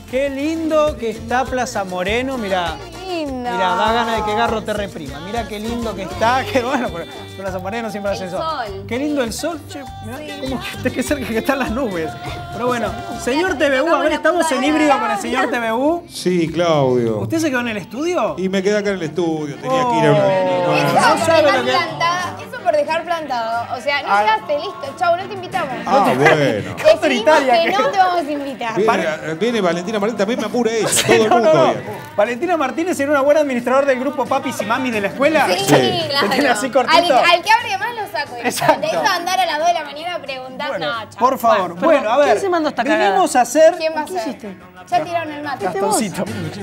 Qué lindo que está Plaza Moreno, mirá. Lindo. Mirá, da ganas de que Garro te reprima. Mirá qué lindo que está. Qué bueno, pero Plaza Moreno siempre hace eso. sol. Qué lindo el sol. Che, mirá cómo que que cerca que están las nubes. Pero bueno, señor TVU, a ver, estamos en híbrido con el señor TVU. Sí, Claudio. ¿Usted se quedó en el estudio? Y me quedé acá en el estudio. Tenía que ir a una... No sabe lo que... Eso por dejar plantado. O sea, no llegaste, listo. Chau, no te invitamos. Ah, bueno. Decidimos que no te vamos a invitar. Viene Valentina Martín, también me apura ella. Todo el mundo viene. Valentina Martínez era una buena administradora del grupo Papis y Mamis de la escuela. Sí, claro. Tiene así cortito. Al que abre más lo saco. Exacto. De eso andar a las 2 de la mañana preguntando. Bueno, no, chau. por favor. Bueno, a ver. ¿Quién se mandó esta cagada? Vinimos a hacer... ¿Quién va a hacer? Ya tiraron el mate. Castoncito.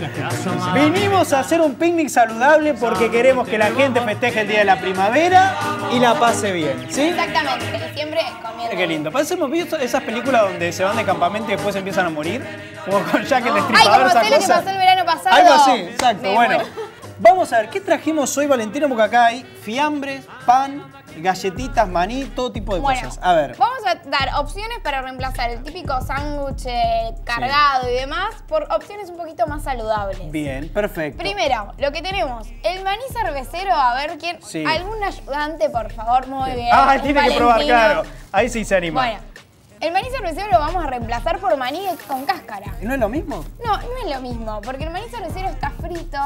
Vinimos a hacer un picnic saludable porque queremos que la gente festeje el día de la primavera y la pase bien, ¿sí? Exactamente. Y siempre comiendo. Qué lindo. Parece hemos visto esas películas donde se van de campamento y después empiezan a morir. Como con Jack el Ay, Destripador, como esa sé lo que cosa. pasó el verano pasado. Algo así, exacto. Me Bueno, muero. vamos a ver, ¿qué trajimos hoy, Valentina? Porque acá hay fiambres, pan, galletitas, maní, todo tipo de cosas. A ver. Vamos a dar opciones para reemplazar el típico sándwich cargado y demás por opciones un poquito más saludables. Bien, perfecto. Primero, lo que tenemos, el maní cervecero, a ver quién. Sí. ¿Algún ayudante, por favor? Muy bien. Ah, Un tiene que probar, Valentino. claro. Ahí sí se anima. Bueno, el maní cervecero lo vamos a reemplazar por maní con cáscara. ¿No es lo mismo? No, no es lo mismo, porque el maní cervecero está frito,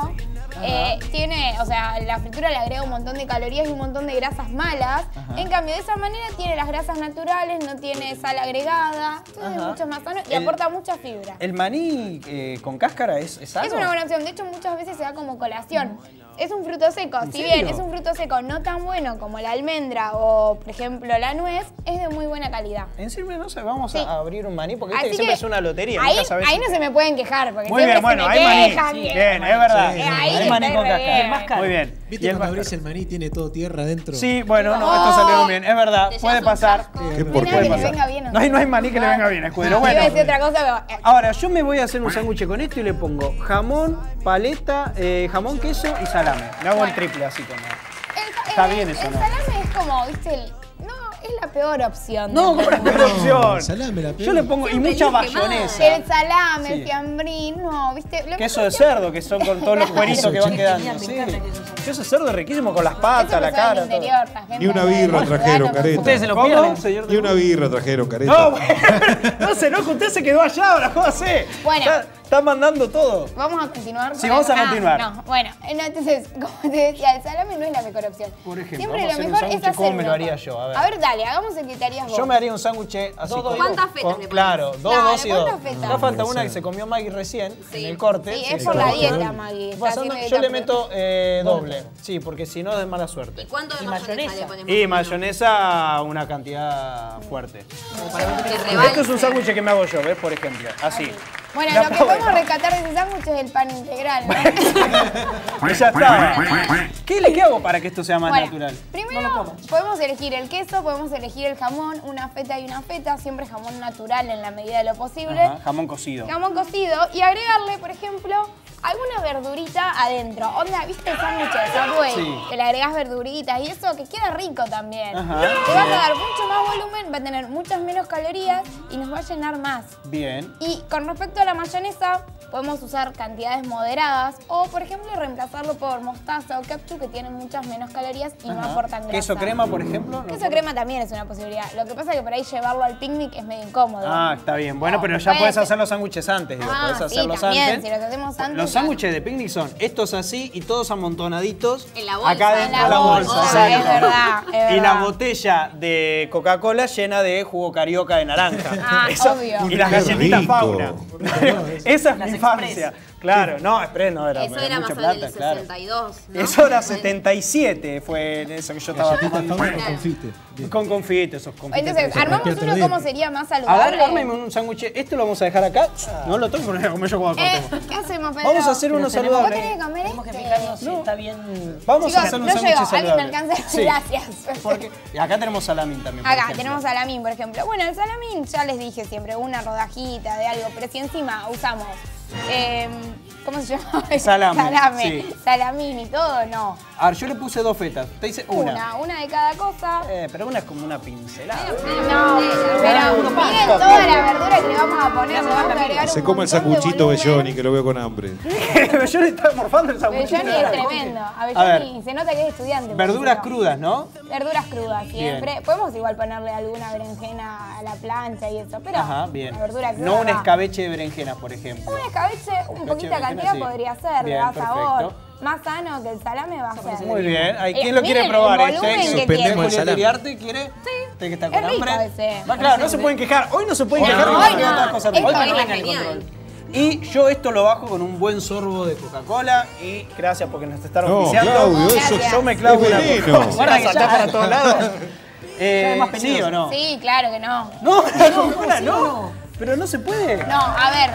tiene, o sea, la fritura le agrega un montón de calorías y un montón de grasas malas. Ajá. En cambio, de esa manera tiene las grasas naturales, no tiene sal agregada, entonces es mucho más sano y aporta mucha fibra. ¿El maní con cáscara es sano? Es una buena opción, de hecho muchas veces se da como colación. Es un fruto seco, si serio? bien es un fruto seco no tan bueno como la almendra o, por ejemplo, la nuez, es de muy buena calidad. En serio, no sé, vamos Sí. a abrir un maní porque Así viste que siempre que es una lotería. Ahí, nunca sabés ahí si- no se me pueden quejar, porque Muy siempre bien, bueno, se me hay maní. quejan. Sí, bien, es verdad. Ahí hay está maní con re bien. cáscara. Muy bien. ¿Viste Y el cuando más abrís el maní tiene todo tierra adentro? Sí, bueno, no, Oh. esto salió bien. Es verdad, Te puede llevas un pasar. casco. Qué No hay nada porquería. que le venga bien. No hay maní que le venga bien, escudero. Iba a Bueno. decir otra cosa, pero... Ahora, yo me voy a hacer un sándwich con esto y le pongo jamón, paleta, jamón, queso y salame. Me hago el triple así como. Está bien eso, El ¿no? salame es como, viste, no, es la peor opción. No, del como la mundo. peor opción. salame, la peor. Yo le pongo, y mucha mayonesa. El salame, Sí. el fiambrín, no, viste. Lo Queso mejor de que- cerdo, que son con todos los cueritos que van quedando. genial, me Sí. encanta el queso de cerdo. Queso de cerdo es riquísimo con las Eso patas, la pasó en cara. el todo. interior, la gente Ni una de- birra bueno, trajeron, ciudadanos, careta. Ustedes se lo ¿Cómo, pierden. señor? Y una birra trajeron, careta. No, bueno, no se enoja, usted se quedó allá, ahora jódase. Bueno. Está mandando todo. Vamos a continuar. Sí, vamos a continuar. No, bueno, entonces, como te decía, el salame no es la mejor opción. Por ejemplo, siempre vamos a lo hacer un mejor es sándwich, ¿cómo me lo hacerlo. haría yo? A ver, dale, hagamos el que te harías vos. Yo me haría un sándwich así. ¿Cuántas fetas le pones? Claro, dos, Claro, dos y dos. ¿cuántas fetas? Acá falta una que se comió Maggie recién, en el corte. Sí, es por la corte. dieta, Maggie. Está Pasando, haciendo yo le dieta, meto doble, sí, porque si no es de mala suerte. ¿Cuánto de mayonesa le ponemos? Y mayonesa una cantidad fuerte. Que Esto es un sándwich que me hago yo, ¿ves? Por ejemplo, así. Bueno, La lo que pavo- podemos rescatar de ese sándwich es el pan integral, ¿no? Ya está. ¿Qué hago para que esto sea más Bueno, natural? primero podemos elegir el queso, podemos elegir el jamón, una feta y una feta, siempre jamón natural en la medida de lo posible. Ajá, jamón cocido. Jamón cocido y agregarle, por ejemplo, alguna verdurita adentro. Onda, ¿viste el sándwich de Subway? Sí. Que le agregás verduritas y eso que queda rico también. Ajá. Te va a dar mucho más volumen, va a tener muchas menos calorías y nos va a llenar más. Bien. Y con respecto a la mayonesa, podemos usar cantidades moderadas o, por ejemplo, reemplazarlo por mostaza o ketchup que tienen muchas menos calorías y no Ajá. aportan grasa. ¿Queso crema, por ejemplo? No. Queso crema también es una posibilidad. Lo que pasa es que por ahí llevarlo al picnic es medio incómodo. Ah, está bien. Bueno, pero ya Puede puedes ser. hacer los sándwiches antes. Digo, Ah, podés sí, hacerlos también, antes. si los hacemos antes, Los ya. sándwiches de picnic son estos así y todos amontonaditos. En la bolsa. Acá En dentro de la bolsa. es exacto. verdad, es Y la verdad. botella de Coca-Cola llena de jugo carioca de naranja. Ah, obvio. Y las Qué galletitas rico. Fauna. Esa es mi infancia. Claro, no, Express no era. Eso era mucha más plata, del claro. 62, ¿no? Eso era 77, fue en eso que yo estaba Galletita tomando. Fauna con confite. Bien. Con confite, esos confites. Entonces, Se armamos rompió uno otro como día. sería más A saludable. ver, ármeme un sándwich. Esto lo vamos a dejar acá. No lo toques porque lo comer yo cuando cortemos. ¿Qué hacemos, Pedro? Vamos a hacer uno ¿Vos saludable. tenés que comer Tenemos que este? fijarnos si está bien. Vamos Chicos, a hacer un no sándwich llegó. saludable. ¿Alguien me alcanza? Sí. Gracias. Porque, y acá tenemos salamín también. por Acá ejemplo. tenemos salamín, por ejemplo. Bueno, el salamín, ya les dije siempre, una rodajita de algo, pero si encima usamos, ¿cómo se llama? Salame, sí. Salamín y todo, no. A ver, yo le puse dos fetas. Te dice una. Una de cada cosa. Pero una es como una pincelada. No, pero miren toda la verdura que le vamos a poner, le vamos a agregar Se un come el montón de sanguchito volumen. Belloni, que lo veo con hambre. Yo le estaba morfando el sanguchito. Belloni es tremendo. A ver. Belloni se nota que es estudiante. Verduras porque si no- crudas, ¿no? Verduras crudas, siempre. Podemos igual ponerle alguna berenjena a la plancha y eso, pero Ajá, bien. la verdura cruda No un va. escabeche de berenjenas, por ejemplo. Un escabeche, un poquita de cantidad berenjena, sí. podría ser, le Bien, da sabor. perfecto. Más sano que el salame va a ser. Muy bien. Ay, ¿quién lo miren quiere probar? el volumen que Suspendemos tiene. el Julieta salame. Iriarte quiere. Sí. ¿Usted que está con Es rico hambre? ese. Va, claro, no se pueden quejar. Hoy no se pueden quejar hoy porque no. tienen todas cosas Esto ricas. es Hoy está genial. genial. Y yo esto lo bajo con un buen sorbo de Coca-Cola. Y gracias porque nos están No, oficiando. Claudio, eso Gracias. Yo me clavo es una veneno. Coca-Cola. Guarda que Saltá ya- para todos lados. más ¿Sí peligroso. o no? Sí, claro que no. No, la Coca-Cola no. Pero no se puede. No, a ver,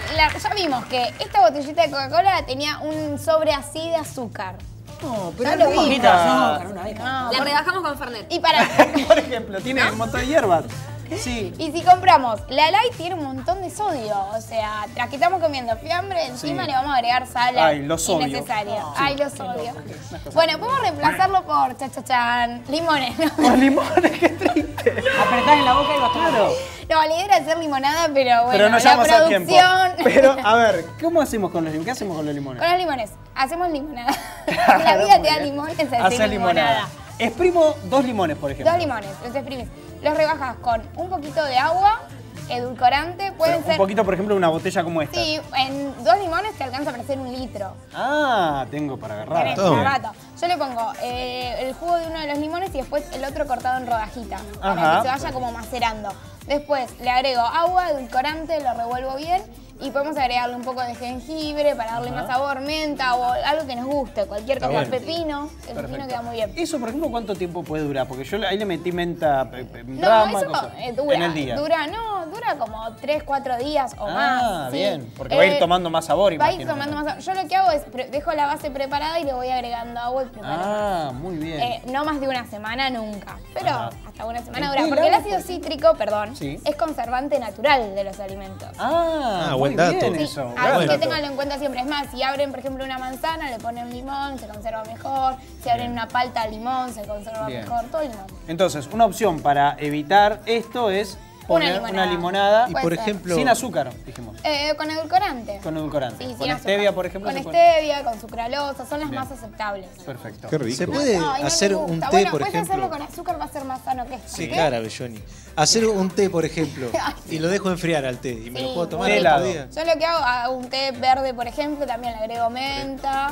ya vimos que esta botellita de Coca-Cola tenía un sobre así de azúcar. No, Ya es lo vi. rica. No, La rebajamos con Fernet. y para. Por ejemplo, tiene un montón de hierbas. Sí. Y si compramos la light tiene un montón de sodio, o sea, tras que estamos comiendo fiambre, encima Sí. le vamos a agregar sal Ay, lo sodio. innecesaria. Ay, lo sodio. Bueno, podemos reemplazarlo por chachachán, limones, ¿no? Con limones, qué triste. Apretás en la boca y vas Claro. No, la idea era hacer limonada, pero bueno, Pero no la llegamos a tiempo. producción. Pero, a ver, ¿cómo hacemos con los limones? ¿Qué hacemos con los limones? Con los limones, hacemos limonada. Claro, La vida muy te da bien. limones, Hacer hacer limonada. limonada. Exprimo 2 limones, por ejemplo. 2 limones, los exprimís. Los rebajas con un poquito de agua, edulcorante, pueden Pero ser. un poquito, por ejemplo, una botella como esta. Sí, en 2 limones te alcanza para hacer 1 litro. Ah, tengo para agarrar. Tenés Todo. un rato. Yo le pongo el jugo de uno de los limones y después el otro cortado en rodajitas. Para Ajá. que se vaya como macerando. Después le agrego agua, edulcorante, lo revuelvo bien. Y podemos agregarle un poco de jengibre para darle más sabor, menta o algo que nos guste. Cualquier cosa, bueno. pepino. El pepino Perfecto. queda muy bien. Eso, por ejemplo, ¿cuánto tiempo puede durar? Porque yo ahí le metí menta, No, rama, eso cosas. dura. En el día. Dura como 3, 4 días o Ah, más. sí. bien, porque va a ir tomando más sabor, Va a ir imagino, tomando ¿no? más sabor. Yo lo que hago es, dejo la base preparada y le voy agregando agua y preparo. Ah, muy bien. No más de una semana nunca, pero Ajá. hasta una semana ¿En dura. qué Porque el grado, ácido cítrico, perdón, Sí. es conservante natural de los alimentos. Ah, muy buen dato. bien Sí, eso. así buen que dato. ténganlo en cuenta siempre. Es más, si abren, por ejemplo, una manzana, le ponen limón, se conserva mejor. Si abren una palta, limón, se conserva Bien. mejor. Todo limón. Entonces, una opción para evitar esto es poner una limonada Y Puede por ser. ejemplo, sin azúcar, dijimos. Con edulcorante. Con edulcorante. Sí, Con sin stevia, azúcar. por ejemplo. Con se pone- stevia, con sucralosa, son las Bien. más aceptables. Perfecto. Qué rico. ¿se puede Ay, no me hacer gusta. un té, Bueno, por puedes hacerlo ejemplo? con azúcar, va a ser más sano que esto. Sí, ¿qué? claro, Belloni. Hacer un té, por ejemplo, y lo dejo enfriar al té y me Sí, lo puedo tomar muy al otro helado. día. Yo lo que hago un té verde, por ejemplo, también le agrego menta,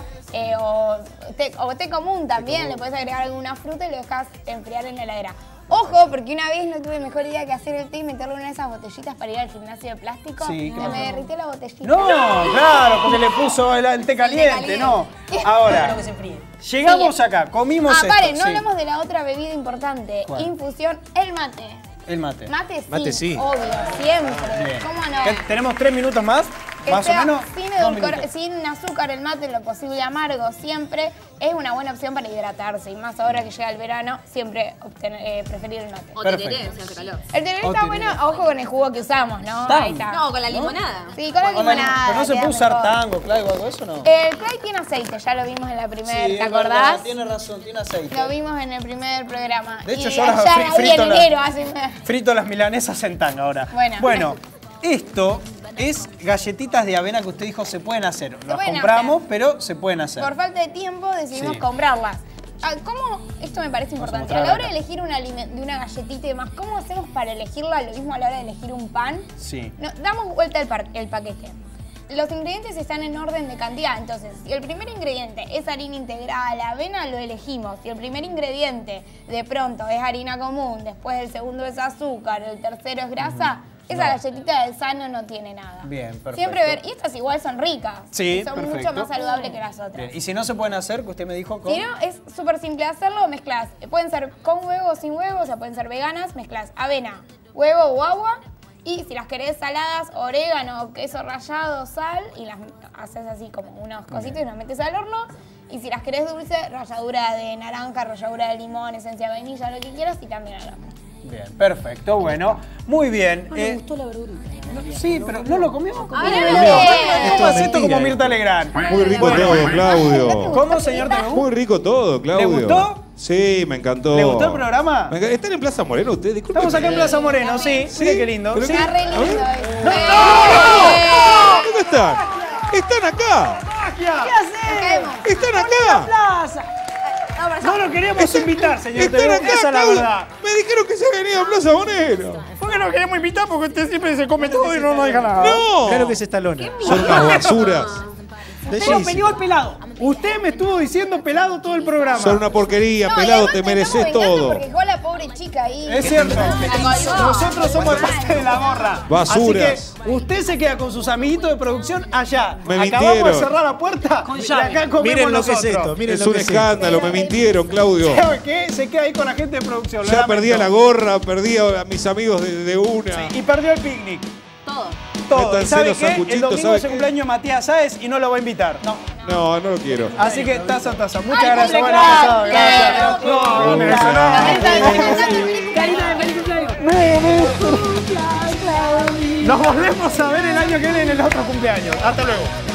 o té común también, le puedes agregar alguna fruta y lo dejas enfriar en la heladera. Ojo, porque una vez no tuve mejor idea que hacer el té y meterlo en una de esas botellitas para ir al gimnasio de plástico. Sí, Se ¿qué me derritió la botellita. No, claro, porque le puso el té caliente, no. Creo Ahora, que se enfríe. llegamos Sí. acá, comimos esto. Paren, no sí. hablamos de la otra bebida importante. ¿Cuál? Infusión, el mate. El mate. Mate sí. Obvio, siempre. Bien. ¿Cómo no? ¿Qué- ¿Tenemos 3 minutos más? Que Más o sea menos. sin, 2 minutos. sin azúcar, el mate, lo posible amargo, siempre es una buena opción para hidratarse. Y más ahora que llega el verano, siempre preferir el mate. O Perfecto. tereré, si hace calor. El tereré O está tereré. bueno, ojo con el jugo que usamos, ¿no? Tam. Ahí está. No, con la limonada. Sí, con la Hola, limonada. Pero no se queda puede usar mejor. tango, claro, o algo de eso, ¿no? El clay tiene aceite, ya lo vimos en la primera, Sí, ¿te es verdad, acordás? tiene razón, tiene aceite. Lo vimos en el primer programa. De hecho, y yo ahora allá ahí frito en la- enero hace... Frito las milanesas en tanga ahora. Bueno. Esto es galletitas de avena que usted dijo se pueden hacer. Las pueden compramos, pero se pueden hacer. Por falta de tiempo decidimos Sí. comprarlas. ¿Cómo? Esto me parece importante. A mostrar la hora acá. de elegir de una galletita y demás, ¿cómo hacemos para elegirla? Lo mismo a la hora de elegir un pan. Sí. No, damos vuelta el paquete. Los ingredientes están en orden de cantidad. Entonces, si el primer ingrediente es harina integral, avena, lo elegimos. Si el primer ingrediente de pronto es harina común, después el segundo es azúcar, el tercero es grasa, esa galletita del sano no tiene nada. Bien, perfecto. Siempre ver, y estas igual son ricas. Sí, y son perfecto. mucho más saludables que las otras. Bien. Y si no se pueden hacer, que usted me dijo con... Si no, es súper simple hacerlo, mezclas. Pueden ser con huevo o sin huevo, o sea, pueden ser veganas, mezclas avena, huevo o agua. Y si las querés saladas, orégano, queso rallado, sal, y las haces así como unos cositos y las metes al horno. Y si las querés dulce, ralladura de naranja, ralladura de limón, esencia de vainilla, lo que quieras, y también al horno. Bien, perfecto, bueno. Muy bien. No me gustó la verdurita. Sí, pero ¿no lo comimos? ¡Mira, ¿Cómo Esto es hace esto mentira, como Mirta Legrand? Muy rico todo, Claudio. ¿Cómo, señor? ¿Te Muy rico todo, ¿Le Claudio. gustó? Sí, me encantó. ¿Le gustó el programa? ¿Están en Plaza Moreno ustedes? Disculpen. Estamos acá en Plaza Moreno, sí. ¿Sí? Mire qué lindo. Pero Sí. Está re lindo eso. ¿Dónde están? ¡Están acá! ¿Qué hacemos? ¡Están acá! Plaza. No lo queríamos invitar, señor. ¡Están acá! Esa es la Claudio. verdad. Me dijeron que se venía a Plaza Moreno. ¿Por qué no queremos invitar? Porque usted siempre se come todo y no nos deja nada. ¡No! Claro que es esta lona. Son unas basuras. Pero peleó el pelado. Usted me estuvo diciendo pelado todo el programa. Son una porquería, No, y pelado, además te nos mereces estamos vengando todo. Porque dejó a la pobre chica ahí. Es cierto. colgó. Nosotros somos parte de la gorra. Basuras. Así que usted se queda con sus amiguitos de producción allá. Me Acabamos mintieron. de cerrar la puerta Con y llave. acá comemos Miren lo que es nosotros. esto. Miren Es lo un que es escándalo, me mintieron, Claudio. ¿Sabe qué? Se queda ahí con la gente de producción. lo Ya lamento. perdí a la gorra, perdí a mis amigos de una. Y perdió el picnic. Todo. Todo. Métanse ¿Y sabe los qué? El sanguchitos, domingo ¿sabe es el qué? cumpleaños de Matías Sáez y no lo va a invitar. No. No, no lo quiero. Así que taza. Muchas Ay, gracias. Bueno, gracias. pasado, gracias. No, no, Karina, feliz cumpleaños. Nos volvemos a ver el año que viene en el otro cumpleaños. Hasta luego.